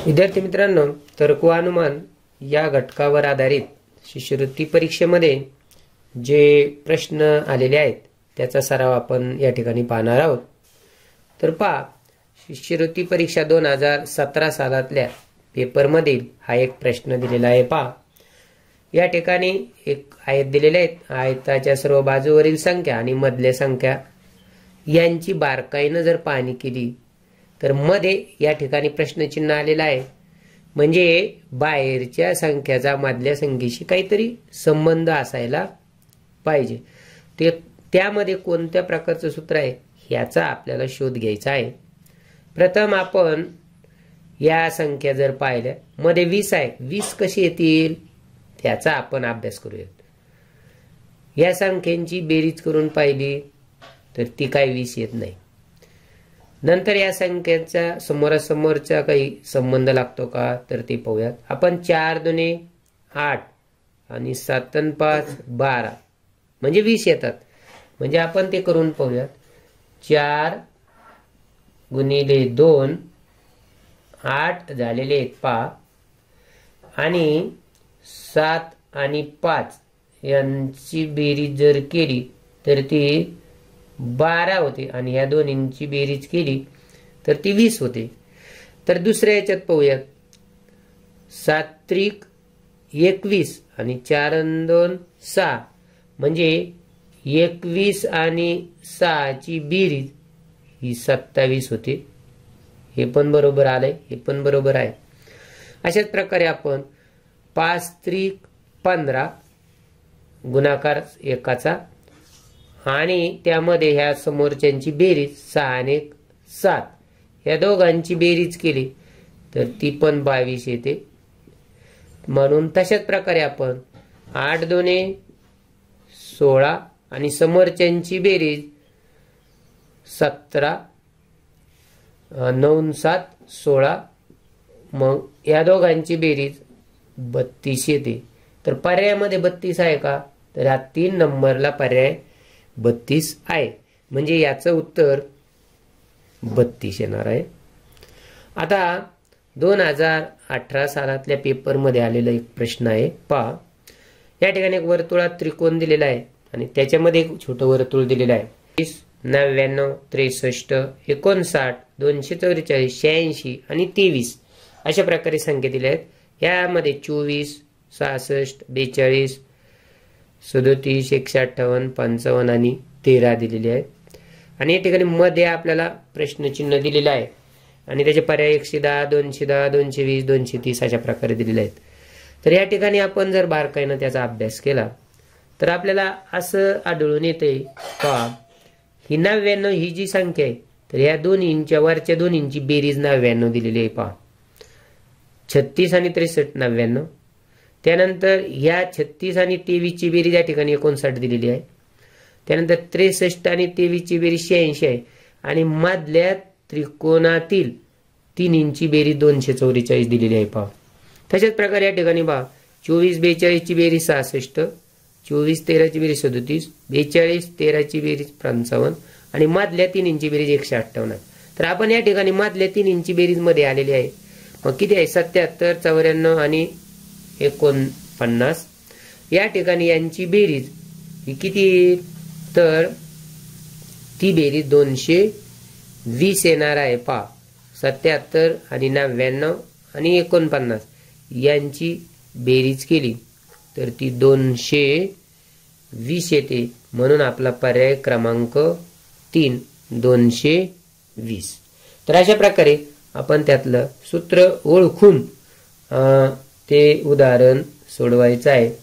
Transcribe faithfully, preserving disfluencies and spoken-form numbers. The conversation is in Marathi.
विद्यार्थी मित्रांनो, तर्क व अनुमान या घटकावर आधारित शिष्यवृत्ती परीक्षेमध्ये जे प्रश्न आलेले आहेत त्याचा सराव आपण या ठिकाणी पाहणार आहोत। तर पहा, शिष्यवृत्ती परीक्षा दोन हजार सतरा सालातल्या पेपर मधील हा एक प्रश्न दिलेला आहे। पहा, या ठिकाणी एक आयत दिलेले आहेत। आयताच्या सर्व बाजूवरील संख्या आणि मधल्या संख्या यांची बारकाईने जर पाहणी केली तर मध्ये या ठिकाणी प्रश्नचिन्ह आलेला आहे, म्हणजे बाहेरच्या संख्याचा मधल्या संख्येशी काहीतरी संबंध असायला पाहिजे। ते त्यामध्ये कोणत्या प्रकारचं सूत्र आहे याचा आपल्याला शोध घ्यायचा आहे। प्रथम आपण या संख्या जर पाहिल्या, मध्ये वीस आहे, वीस कशी येतील त्याचा आपण अभ्यास करूयात। या संख्यांची बेरीज करून पाहिली तर ती काही वीस येत नाही। नंतर या संख्येचा समोरासमोरचा काही संबंध लागतो का तर ते पाहूयात। आपण चार दुने आठ आणि सात आणि पाच बारा म्हणजे वीस येतात, म्हणजे आपण ते करून पाहूयात। चार गुणिले दोन आठ झालेले आहेत पहा, आणि सात आणि पाच यांची बेरीज जर केली तर ती बारा होते, आणि या दोन्हींची बेरीज केली तर ती वीस होते। तर दुसऱ्या याच्यात पाहूयात, सात त्रिक एकवीस आणि चार आणि दोन सहा म्हणजे एकवीस आणि सहाची बेरीज ही सत्तावीस होते। हे पण बरोबर आलंय, हे पण बरोबर आहे। अशाच प्रकारे आपण पाच त्रिक पंधरा गुणाकार एकाचा आणि त्यामध्ये ह्या समोरच्यांची बेरीज सहा आणि सात, या दोघांची बेरीज केली तर ती पण बावीस येते। म्हणून तशाच प्रकारे आपण आठ दोने सोळा आणि समोरच्यांची बेरीज सतरा, नऊ सात सोळा, मग या दोघांची बेरीज बत्तीस येते। तर पर्यायामध्ये बत्तीस आहे का तर हा तीन नंबरला पर्याय बत्तीस आहे, म्हणजे याचं उत्तर बत्तीस येणार आहे। आता दोन हजार अठरा सालातल्या पेपर मध्ये आलेला एक प्रश्न आहे। पहा, या ठिकाणी एक वर्तुळात त्रिकोण दिलेला आहे आणि त्याच्यामध्ये एक छोटं वर्तुळ दिलेलं आहे। तीस नव्याण्णव त्रेसष्ट एकोणसाठ दोनशे चौवेचाळीस शहाऐंशी आणि तेवीस अशा प्रकारे संख्या दिल्या आहेत। यामध्ये चोवीस सहासष्ट बेचाळीस सदोतीस एकशे अठ्ठावन्न पंचावन्न आणि तेरा दिलेले आहेत। आणि या ठिकाणी मध्ये आपल्याला प्रश्नचिन्ह दिलेलं आहे आणि त्याचे पर्याय एकशे दहा दोनशे दहा दोनशे वीस दोनशे तीस अशा प्रकारे दिलेले आहेत। तर या ठिकाणी आपण जर बारकाईने त्याचा अभ्यास केला तर आपल्याला असं आढळून येते, पहा ही नव्याण्णव ही जी संख्या आहे तर या दोन इंच्या वरच्या दोन इंची बेरीज नव्याण्णव दिलेली आहे। पहा, छत्तीस आणि त्रेसष्ट नव्याण्णव, त्यानंतर या छत्तीस आणि तेवीस ची बेरीज या ठिकाणी एकोणसाठ दिलेली आहे। त्यानंतर त्रेसष्ट आणि तेवीस ची बेरीज शहाऐंशी आहे, आणि मधल्या त्रिकोणातील तीन इंची बेरीज दोनशे चौवेचाळीस दिलेली आहे। पहा, तशाच प्रकारे या ठिकाणी पहा चोवीस बेचाळीस ची बेरीज सहासष्ट, चोवीस तेरा ची बेरीज सदोतीस, बेचाळीस तेरा ची बेरीज पंचावन्न आणि मधल्या तीन इंची बेरीज एकशे अठ्ठावन्न। तर आपण या ठिकाणी मधल्या तीन इंची बेरीज मध्ये आलेली आहे। मग किती आहे सत्याहत्तर चौऱ्याण्णव आणि एकोणपन्नास। या ठिकाणी यांची बेरीज ही किती तर ती बेरीज दोनशे वीस येणार आहे। पहा, सत्याहत्तर आणि नव्याण्णव आणि एकोणपन्नास यांची बेरीज केली तर ती दोनशे वीस येते, म्हणून आपला पर्याय क्रमांक तीन दोनशे वीस। तर अशा प्रकारे आपण त्यातलं सूत्र ओळखून ते उदाहरण सोडवायचं आहे।